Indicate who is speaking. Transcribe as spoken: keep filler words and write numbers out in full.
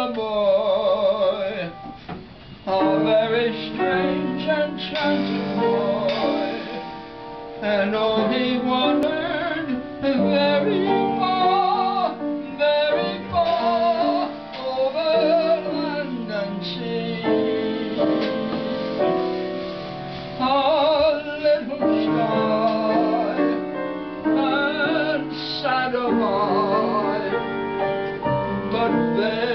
Speaker 1: a boy, a very strange and enchanting boy, and oh, he wandered very far, very far over land and sea. A little shy and sad of eye, but very